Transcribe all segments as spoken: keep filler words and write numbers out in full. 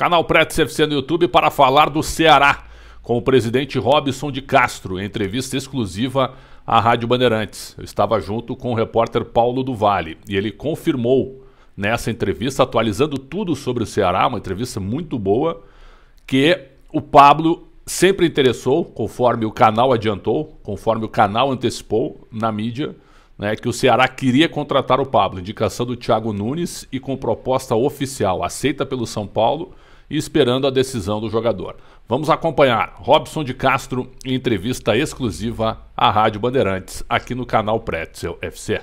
Canal Pretz F C no YouTube para falar do Ceará, com o presidente Robson de Castro, em entrevista exclusiva à Rádio Bandeirantes. Eu estava junto com o repórter Paulo do Vale e ele confirmou nessa entrevista, atualizando tudo sobre o Ceará, uma entrevista muito boa, que o Pablo sempre interessou, conforme o canal adiantou, conforme o canal antecipou na mídia, né, que o Ceará queria contratar o Pablo, indicação do Thiago Nunes e com proposta oficial, aceita pelo São Paulo e esperando a decisão do jogador. Vamos acompanhar Robson de Castro em entrevista exclusiva à Rádio Bandeirantes, aqui no canal Pretzel F C.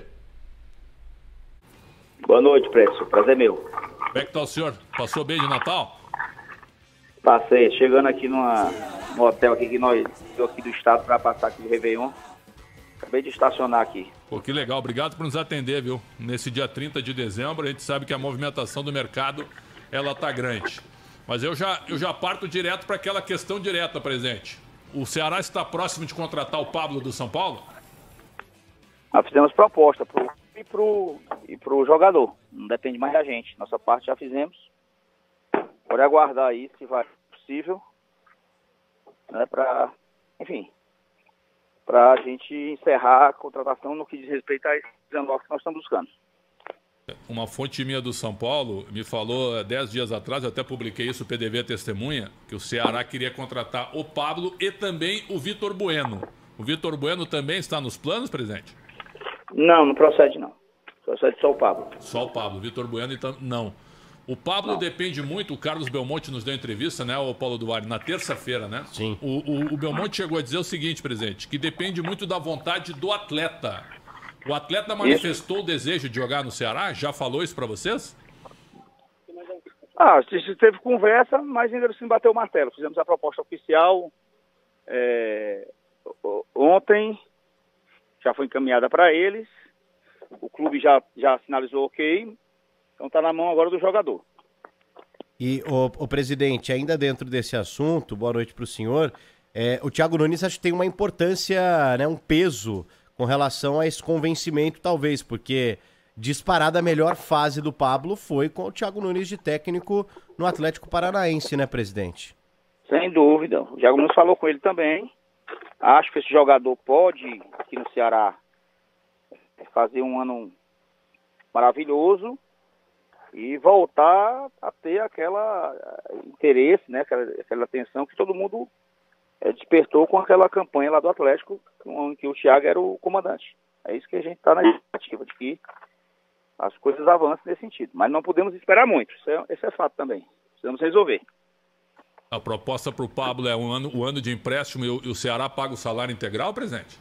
Boa noite, Pretzel. Prazer meu. Como é que tá o senhor? Passou bem de Natal? Passei, chegando aqui numa, no hotel aqui que nós, eu aqui do estado para passar aqui do Réveillon. Acabei de estacionar aqui. Pô, que legal. Obrigado por nos atender, viu? Nesse dia trinta de dezembro, a gente sabe que a movimentação do mercado, ela tá grande. Mas eu já, eu já parto direto para aquela questão direta, presidente. O Ceará está próximo de contratar o Pablo do São Paulo? Nós fizemos proposta pro, e pro, e pro jogador. Não depende mais da gente. Nossa parte já fizemos. Pode aguardar aí, se vai possível, né, para, enfim, para a gente encerrar a contratação no que diz respeito a esse dezenove que nós estamos buscando. Uma fonte minha do São Paulo me falou dez dias atrás, eu até publiquei isso, o P D V testemunha, que o Ceará queria contratar o Pablo e também o Vitor Bueno. O Vitor Bueno também está nos planos, presidente? Não, não procede não. Procede só o Pablo. Só o Pablo. Vitor Bueno, então, não. O Pablo não. Depende muito, o Carlos Belmonte nos deu entrevista, né, o Paulo Duarte, na terça-feira, né? Sim. O, o, o Belmonte chegou a dizer o seguinte, presidente, que depende muito da vontade do atleta. O atleta manifestou isso. O desejo de jogar no Ceará? Já falou isso para vocês? Ah, teve conversa, mas ainda assim bateu o martelo. Fizemos a proposta oficial é, ontem, já foi encaminhada para eles. O clube já, já sinalizou ok. Então está na mão agora do jogador. E, o, o presidente, ainda dentro desse assunto, boa noite para o senhor, é, o Thiago Nunes acho que tem uma importância, né, um peso com relação a esse convencimento, talvez, porque disparada a melhor fase do Pablo foi com o Thiago Nunes de técnico no Atlético Paranaense, né, presidente? Sem dúvida. O Thiago Nunes falou com ele também. Acho que esse jogador pode, aqui no Ceará, fazer um ano maravilhoso e voltar a ter aquela interesse, né, aquela, aquela atenção que todo mundo é, despertou com aquela campanha lá do Atlético, em que o Thiago era o comandante. É isso que a gente está na expectativa, de que as coisas avancem nesse sentido. Mas não podemos esperar muito, isso é, esse é fato também. Precisamos resolver. A proposta para o Pablo é um ano, um ano de empréstimo e o, e o Ceará paga o salário integral, presidente?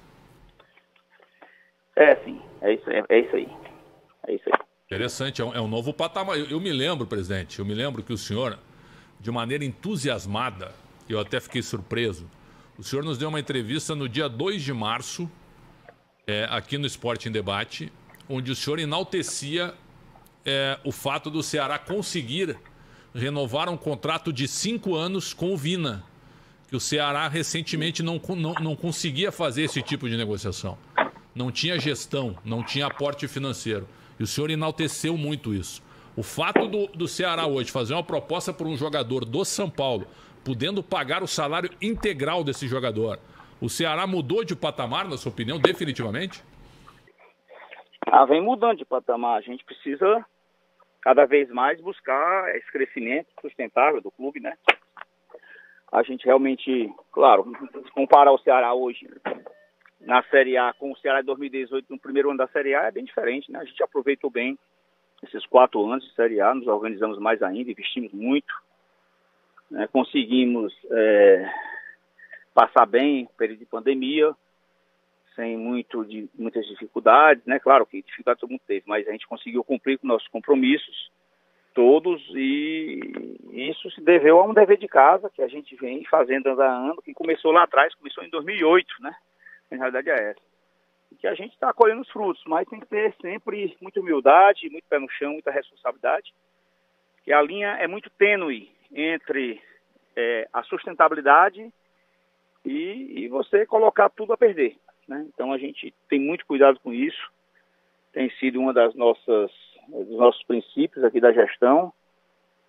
É, sim. É isso, é, é isso aí. É isso aí. Interessante, é um, é um novo patamar. Eu, eu me lembro, presidente, eu me lembro que o senhor, de maneira entusiasmada, eu até fiquei surpreso, o senhor nos deu uma entrevista no dia dois de março, é, aqui no Esporte em Debate, onde o senhor enaltecia é, o fato do Ceará conseguir renovar um contrato de cinco anos com o Vina, que o Ceará recentemente não, não, não conseguia fazer esse tipo de negociação. Não tinha gestão, não tinha aporte financeiro. E o senhor enalteceu muito isso. O fato do, do Ceará hoje fazer uma proposta por um jogador do São Paulo, podendo pagar o salário integral desse jogador, o Ceará mudou de patamar, na sua opinião, definitivamente? Ah, vem mudando de patamar. A gente precisa cada vez mais buscar esse crescimento sustentável do clube, né? A gente realmente, claro, comparar o Ceará hoje na Série A com o Ceará de dois mil e dezoito, no primeiro ano da Série A, é bem diferente, né? A gente aproveitou bem esses quatro anos de Série A, nos organizamos mais ainda, investimos muito, né? Conseguimos é, passar bem o período de pandemia, sem muito de, muitas dificuldades, né? Claro que dificuldades todo mundo teve, mas a gente conseguiu cumprir com nossos compromissos todos e isso se deveu a um dever de casa que a gente vem fazendo ano a ano, que começou lá atrás, começou em dois mil e oito, né? Na realidade é essa. E que a gente está colhendo os frutos, mas tem que ter sempre muita humildade, muito pé no chão, muita responsabilidade, porque a linha é muito tênue entre é, a sustentabilidade e, e você colocar tudo a perder, né? Então a gente tem muito cuidado com isso, tem sido uma das nossas, dos nossos princípios aqui da gestão,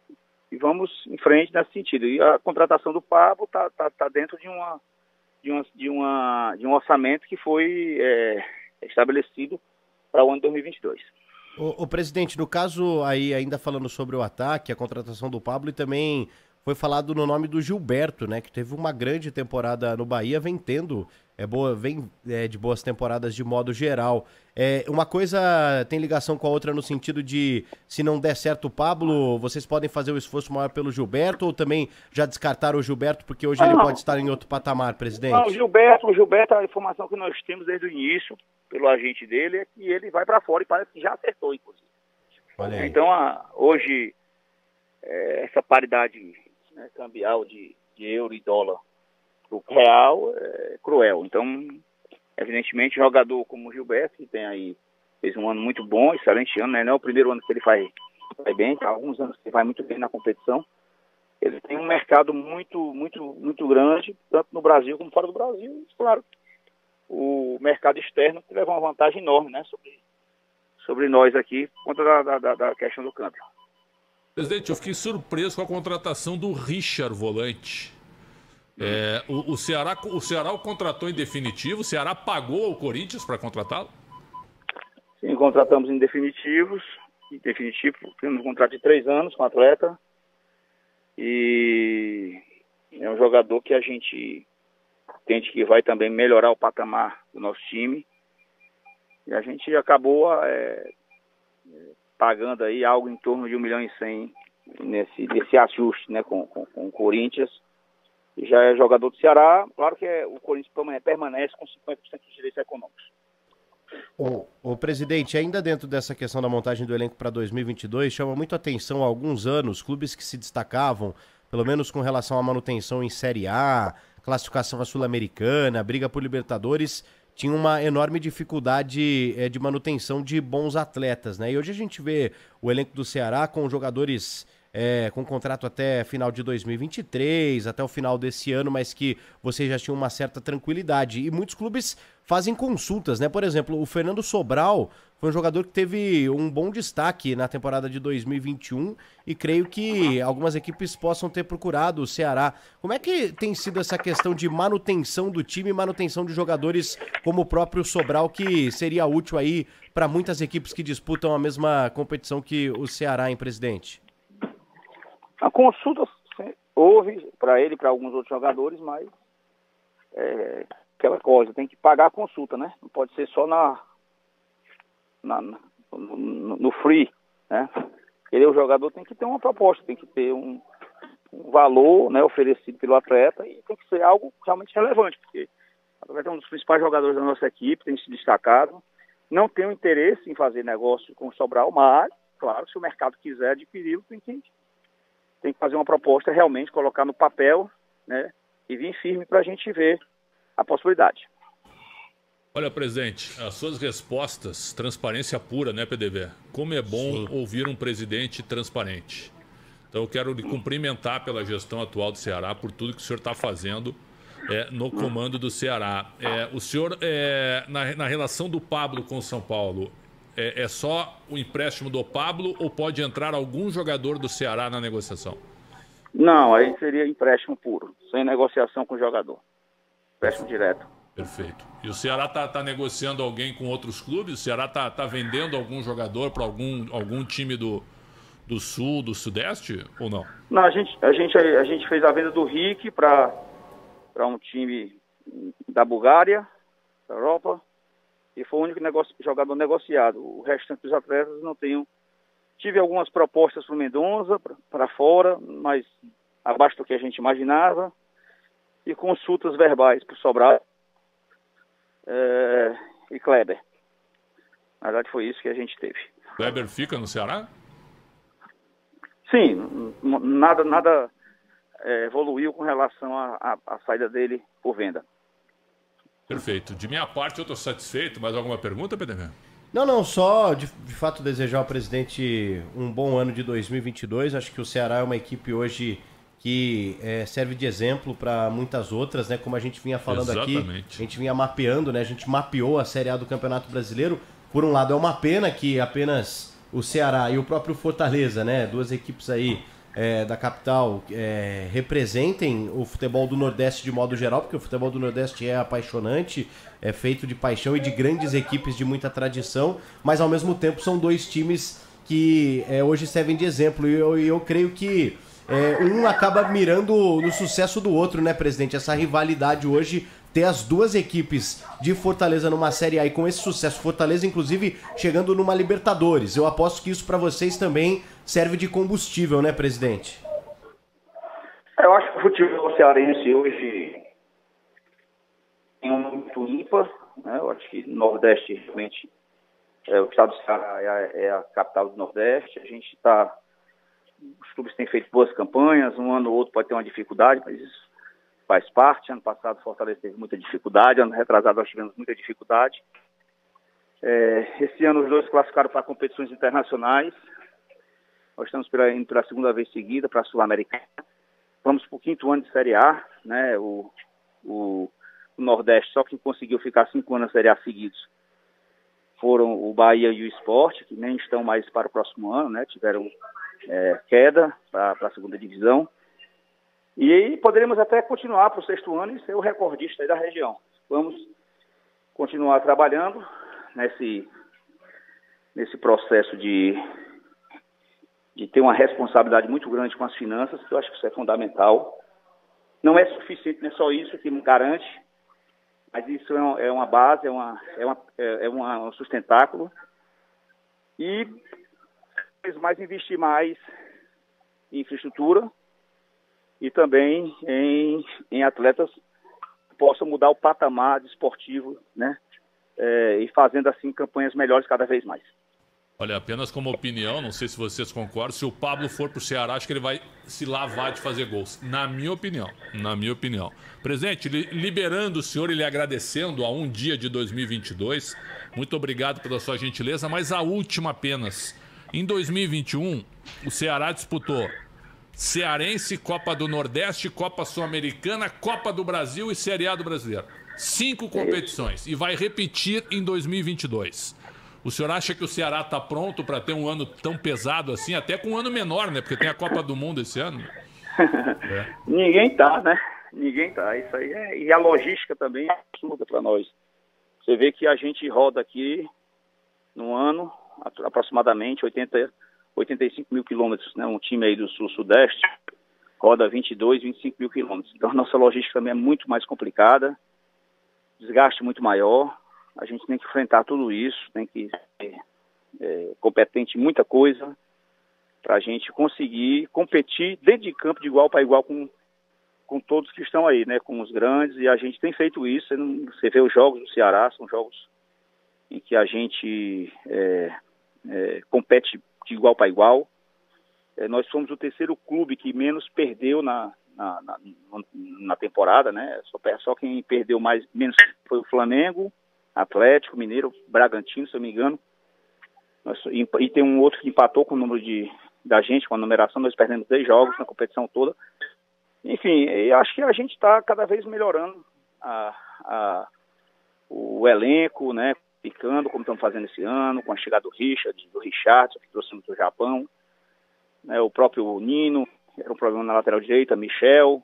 e vamos em frente nesse sentido. E a contratação do Pablo está tá, tá dentro de, uma, de, uma, de, uma, de um orçamento que foi é, estabelecido para o ano dois mil e vinte e dois. O, o presidente, no caso aí, ainda falando sobre o ataque, a contratação do Pablo, e também foi falado no nome do Gilberto, né, que teve uma grande temporada no Bahia, vem tendo, é boa, vem é, de boas temporadas de modo geral. É, uma coisa tem ligação com a outra no sentido de, se não der certo o Pablo, vocês podem fazer o esforço maior pelo Gilberto, ou também já descartaram o Gilberto porque hoje não, ele pode estar em outro patamar, presidente? Não, o Gilberto, o Gilberto, a informação que nós temos desde o início, pelo agente dele, é que ele vai para fora e parece que já acertou, inclusive. Olha aí. Então, a, hoje, é, essa paridade, né, cambial de, de euro e dólar pro real é cruel. Então, evidentemente, jogador como o Gilberto, que tem aí, fez um ano muito bom, excelente ano, né? Não é o primeiro ano que ele faz, faz bem, há alguns anos que ele vai muito bem na competição. Ele tem um mercado muito, muito, muito grande, tanto no Brasil como fora do Brasil. E, claro, o mercado externo que leva uma vantagem enorme, né, sobre, sobre nós aqui, por conta da, da, da questão do câmbio. Presidente, eu fiquei surpreso com a contratação do Richard Volante. É, o, o, Ceará, o Ceará o contratou em definitivo? O Ceará pagou ao Corinthians para contratá-lo? Sim, contratamos em definitivos. Em definitivo, temos um contrato de três anos com o atleta. E é um jogador que a gente entende que vai também melhorar o patamar do nosso time. E a gente acabou é, pagando aí algo em torno de um milhão e cem nesse, nesse ajuste, né, com, com, com o Corinthians. Já é jogador do Ceará, claro que é, o Corinthians permanece com cinquenta por cento dos direitos econômicos. O, o presidente, ainda dentro dessa questão da montagem do elenco para dois mil e vinte e dois, chama muito atenção há alguns anos, clubes que se destacavam, pelo menos com relação à manutenção em Série A, classificação à Sul-Americana, briga por Libertadores, tinha uma enorme dificuldade é, de manutenção de bons atletas, né? E hoje a gente vê o elenco do Ceará com jogadores... É, com contrato até final de dois mil e vinte e três, até o final desse ano, mas que vocês já tinham uma certa tranquilidade. E muitos clubes fazem consultas, né? Por exemplo, o Fernando Sobral foi um jogador que teve um bom destaque na temporada de dois mil e vinte e um e creio que algumas equipes possam ter procurado o Ceará. Como é que tem sido essa questão de manutenção do time e manutenção de jogadores como o próprio Sobral, que seria útil aí para muitas equipes que disputam a mesma competição que o Ceará, em presidente? A consulta houve para ele e para alguns outros jogadores, mas é aquela coisa, tem que pagar a consulta, né? Não pode ser só na, na no, no free, né? Ele, o jogador tem que ter uma proposta, tem que ter um, um valor, né, oferecido pelo atleta e tem que ser algo realmente relevante, porque o atleta é um dos principais jogadores da nossa equipe, tem se destacado, não tem o interesse em fazer negócio com o Sobral, mas, claro, se o mercado quiser adquiri-lo, tem que tem que fazer uma proposta, realmente colocar no papel, né, e vir firme para a gente ver a possibilidade. Olha, presidente, as suas respostas, transparência pura, né, P D V? Como é bom Sim. ouvir um presidente transparente. Então eu quero lhe cumprimentar pela gestão atual do Ceará, por tudo que o senhor está fazendo é, no comando do Ceará. É, o senhor, é, na, na relação do Pablo com o São Paulo, É, é só o empréstimo do Pablo ou pode entrar algum jogador do Ceará na negociação? Não, aí seria empréstimo puro, sem negociação com o jogador. Empréstimo direto. Perfeito. E o Ceará está tá negociando alguém com outros clubes? O Ceará está tá vendendo algum jogador para algum, algum time do, do Sul, do Sudeste ou não? Não, a gente, a gente, a gente fez a venda do Rick para um time da Bulgária, da Europa. E foi o único negócio, jogador negociado. O restante dos atletas não tenho. Tive algumas propostas para o Mendonça, para fora, mas abaixo do que a gente imaginava. E consultas verbais para o Sobral é, e Kleber. Na verdade, foi isso que a gente teve. Kleber fica no Ceará? Sim, nada, nada é, evoluiu com relação à saída dele por venda. Perfeito. De minha parte, eu estou satisfeito. Mais alguma pergunta, P D V? Não, não. Só, de, de fato, desejar ao presidente um bom ano de dois mil e vinte e dois. Acho que o Ceará é uma equipe hoje que é, serve de exemplo para muitas outras, né? Como a gente vinha falando Exatamente. aqui, a gente vinha mapeando, né? A gente mapeou a Série A do Campeonato Brasileiro. Por um lado, é uma pena que apenas o Ceará e o próprio Fortaleza, né? Duas equipes aí é, da capital é, representem o futebol do Nordeste de modo geral, porque o futebol do Nordeste é apaixonante, é feito de paixão e de grandes equipes de muita tradição, mas ao mesmo tempo são dois times que é, hoje servem de exemplo, e eu, eu creio que é, um acaba mirando no sucesso do outro, né, presidente? Essa rivalidade hoje, ter as duas equipes de Fortaleza numa Série A e com esse sucesso, Fortaleza inclusive chegando numa Libertadores, eu aposto que isso para vocês também serve de combustível, né, presidente? Eu acho que o futebol cearense hoje tem um muito ímpar, né? Eu acho que o Nordeste realmente, é, o estado do Ceará é a, é a capital do Nordeste, a gente está, os clubes têm feito boas campanhas, um ano ou outro pode ter uma dificuldade, mas isso faz parte. Ano passado o Fortaleza teve muita dificuldade, ano retrasado nós tivemos muita dificuldade. É, esse ano os dois classificaram para competições internacionais, nós estamos pela, indo pela segunda vez seguida para a Sul-Americana, vamos para o quinto ano de Série A, né? o, o, o Nordeste, só quem conseguiu ficar cinco anos na Série A seguidos foram o Bahia e o Sport, que nem estão mais para o próximo ano, né? Tiveram é, queda para a segunda divisão. E aí poderemos até continuar para o sexto ano e ser o recordista aí da região. Vamos continuar trabalhando nesse, nesse processo de, de ter uma responsabilidade muito grande com as finanças, que eu acho que isso é fundamental. Não é suficiente, não é só isso que me garante, mas isso é uma, é uma base, é, uma, é, uma, é uma, um sustentáculo. E mais investir mais em infraestrutura e também em, em atletas que possam mudar o patamar desportivo, né? É, e fazendo assim campanhas melhores cada vez mais. Olha, apenas como opinião, não sei se vocês concordam, se o Pablo for pro Ceará, acho que ele vai se lavar de fazer gols. Na minha opinião, na minha opinião. Presidente, liberando o senhor e lhe agradecendo a um dia de dois mil e vinte e dois, muito obrigado pela sua gentileza, mas a última apenas. Em dois mil e vinte e um, o Ceará disputou Cearense, Copa do Nordeste, Copa Sul-Americana, Copa do Brasil e Série A do Brasileiro. Cinco competições e vai repetir em dois mil e vinte e dois. O senhor acha que o Ceará está pronto para ter um ano tão pesado assim, até com um ano menor, né? Porque tem a Copa do Mundo esse ano. É. Ninguém tá, né? Ninguém tá. Isso aí é... E a logística também é absurda para nós. Você vê que a gente roda aqui no ano aproximadamente oitenta, oitenta e cinco mil quilômetros, né? Um time aí do sul-sudeste roda vinte e dois, vinte e cinco mil quilômetros. Então a nossa logística também é muito mais complicada, desgaste muito maior. A gente tem que enfrentar tudo isso, tem que ser é, competente em muita coisa para a gente conseguir competir dentro de campo de igual para igual com, com todos que estão aí, né? Com os grandes, e a gente tem feito isso. Você vê os jogos do Ceará, são jogos em que a gente é, é, compete de igual para igual. É, nós somos o terceiro clube que menos perdeu na, na, na, na temporada, né? Só, só quem perdeu mais, menos foi o Flamengo, Atlético, Mineiro, Bragantino, se eu não me engano. Nós, e, e tem um outro que empatou com o número de, da gente, com a numeração. Nós perdemos dez jogos na competição toda. Enfim, eu acho que a gente está cada vez melhorando a, a, o elenco, né? Ficando como estamos fazendo esse ano, com a chegada do Richard, do Richardson, que trouxemos do Japão, né? O próprio Nino, que era um problema na lateral direita, Michel,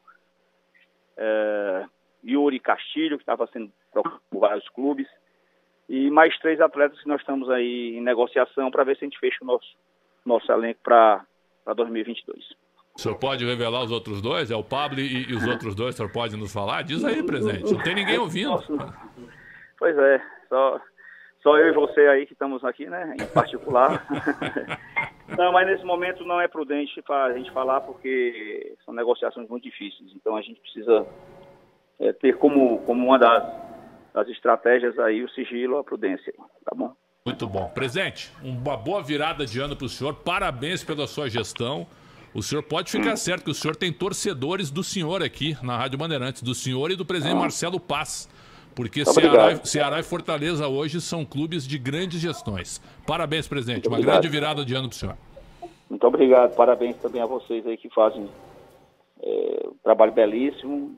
é, Yuri Castilho, que estava sendo procurado por vários clubes, e mais três atletas que nós estamos aí em negociação para ver se a gente fecha o nosso, nosso elenco para dois mil e vinte e dois. O senhor pode revelar os outros dois? É o Pablo e, e os outros dois, o senhor pode nos falar? Diz aí, presidente. Não tem ninguém ouvindo. Pois é, só, só eu e você aí que estamos aqui, né, em particular. Não, mas nesse momento não é prudente para a gente falar, porque são negociações muito difíceis. Então a gente precisa é, ter como, como uma das, das estratégias aí o sigilo, a prudência, tá bom? Muito bom. Presidente, uma boa virada de ano para o senhor. Parabéns pela sua gestão. O senhor pode ficar hum. certo que o senhor tem torcedores do senhor aqui na Rádio Bandeirantes, do senhor e do presidente ah. Marcelo Paz. Porque Ceará, Ceará e Fortaleza hoje são clubes de grandes gestões. Parabéns, presidente. Uma grande virada de ano para o senhor. Muito obrigado. Parabéns também a vocês aí que fazem é, um trabalho belíssimo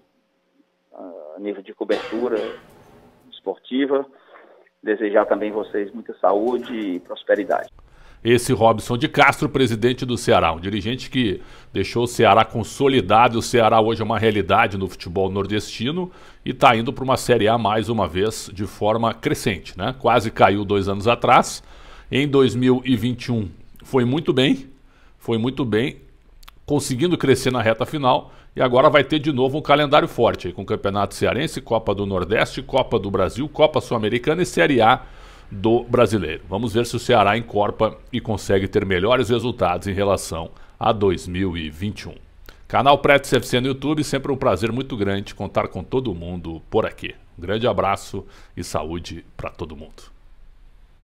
a nível de cobertura esportiva. Desejar também vocês muita saúde e prosperidade. esse Robson de Castro, presidente do Ceará, um dirigente que deixou o Ceará consolidado. O Ceará hoje é uma realidade no futebol nordestino e está indo para uma Série A mais uma vez de forma crescente, né? Quase caiu dois anos atrás. Em dois mil e vinte e um foi muito bem, foi muito bem, conseguindo crescer na reta final, e agora vai ter de novo um calendário forte aí, com Campeonato Cearense, Copa do Nordeste, Copa do Brasil, Copa Sul-Americana e Série A do Brasileiro. Vamos ver se o Ceará encorpa e consegue ter melhores resultados em relação a dois mil e vinte e um. Canal Pretos F C no YouTube, sempre um prazer muito grande contar com todo mundo por aqui. Um grande abraço e saúde para todo mundo.